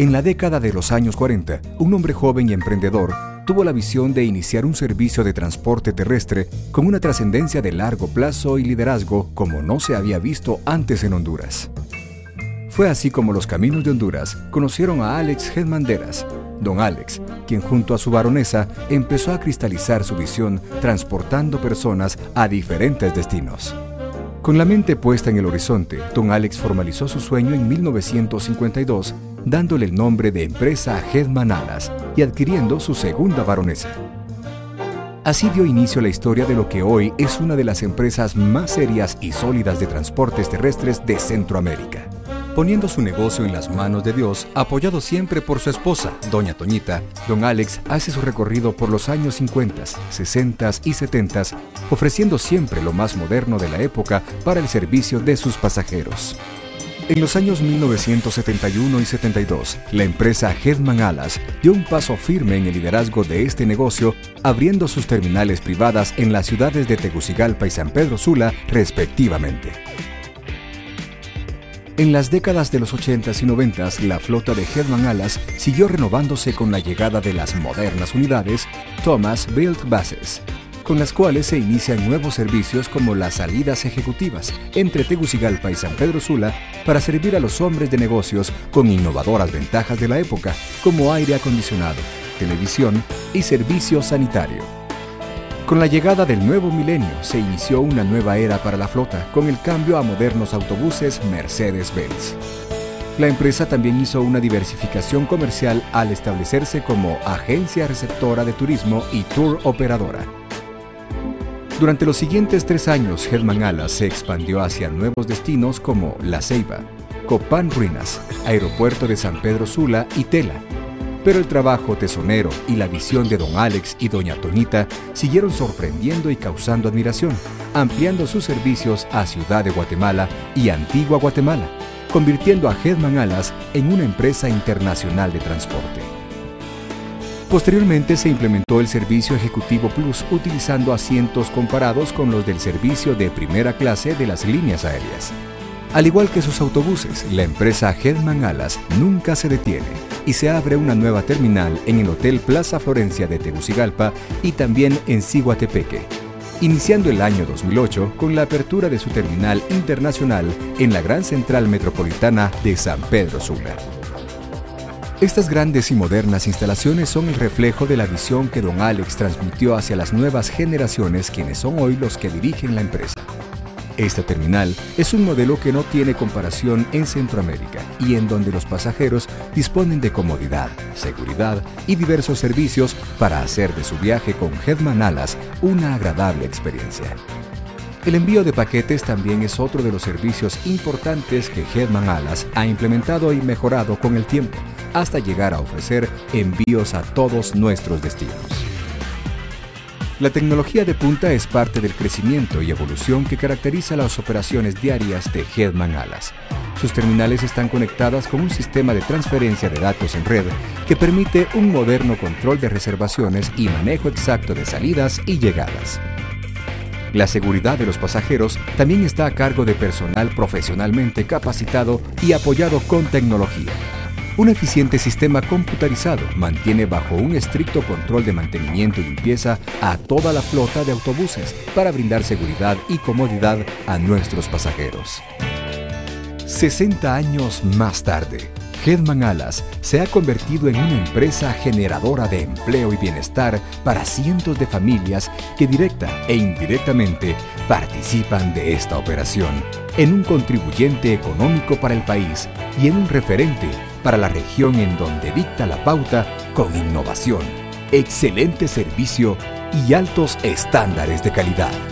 En la década de los años 40, un hombre joven y emprendedor tuvo la visión de iniciar un servicio de transporte terrestre con una trascendencia de largo plazo y liderazgo como no se había visto antes en Honduras. Fue así como los caminos de Honduras conocieron a Alex Hedmanderas, don Alex, quien junto a su baronesa empezó a cristalizar su visión transportando personas a diferentes destinos. Con la mente puesta en el horizonte, don Alex formalizó su sueño en 1952, dándole el nombre de empresa Hedman Alas y adquiriendo su segunda baronesa. Así dio inicio a la historia de lo que hoy es una de las empresas más serias y sólidas de transportes terrestres de Centroamérica. Poniendo su negocio en las manos de Dios, apoyado siempre por su esposa, doña Toñita, don Alex hace su recorrido por los años 50, 60 y 70, ofreciendo siempre lo más moderno de la época para el servicio de sus pasajeros. En los años 1971 y 72, la empresa Hedman Alas dio un paso firme en el liderazgo de este negocio, abriendo sus terminales privadas en las ciudades de Tegucigalpa y San Pedro Sula, respectivamente. En las décadas de los 80s y 90s, la flota de Hedman Alas siguió renovándose con la llegada de las modernas unidades Thomas Built Buses, con las cuales se inician nuevos servicios como las salidas ejecutivas entre Tegucigalpa y San Pedro Sula para servir a los hombres de negocios con innovadoras ventajas de la época como aire acondicionado, televisión y servicio sanitario. Con la llegada del nuevo milenio se inició una nueva era para la flota con el cambio a modernos autobuses Mercedes-Benz. La empresa también hizo una diversificación comercial al establecerse como agencia receptora de turismo y tour operadora. Durante los siguientes 3 años, Hedman Alas se expandió hacia nuevos destinos como La Ceiba, Copán Ruinas, Aeropuerto de San Pedro Sula y Tela. Pero el trabajo tesonero y la visión de don Alex y doña Toñita siguieron sorprendiendo y causando admiración, ampliando sus servicios a Ciudad de Guatemala y Antigua Guatemala, convirtiendo a Hedman Alas en una empresa internacional de transporte. Posteriormente se implementó el servicio Ejecutivo Plus utilizando asientos comparados con los del servicio de primera clase de las líneas aéreas. Al igual que sus autobuses, la empresa Hedman Alas nunca se detiene y se abre una nueva terminal en el Hotel Plaza Florencia de Tegucigalpa y también en Ciguatepeque, iniciando el año 2008 con la apertura de su terminal internacional en la Gran Central Metropolitana de San Pedro Sula. Estas grandes y modernas instalaciones son el reflejo de la visión que don Alex transmitió hacia las nuevas generaciones, quienes son hoy los que dirigen la empresa. Esta terminal es un modelo que no tiene comparación en Centroamérica y en donde los pasajeros disponen de comodidad, seguridad y diversos servicios para hacer de su viaje con Hedman Alas una agradable experiencia. El envío de paquetes también es otro de los servicios importantes que Hedman Alas ha implementado y mejorado con el tiempo, hasta llegar a ofrecer envíos a todos nuestros destinos. La tecnología de punta es parte del crecimiento y evolución que caracteriza las operaciones diarias de Hedman Alas. Sus terminales están conectadas con un sistema de transferencia de datos en red que permite un moderno control de reservaciones y manejo exacto de salidas y llegadas. La seguridad de los pasajeros también está a cargo de personal profesionalmente capacitado y apoyado con tecnología. Un eficiente sistema computarizado mantiene bajo un estricto control de mantenimiento y limpieza a toda la flota de autobuses para brindar seguridad y comodidad a nuestros pasajeros. 60 años más tarde, Hedman Alas se ha convertido en una empresa generadora de empleo y bienestar para cientos de familias que directa e indirectamente participan de esta operación, en un contribuyente económico para el país y en un referente para la región en donde dicta la pauta con innovación, excelente servicio y altos estándares de calidad.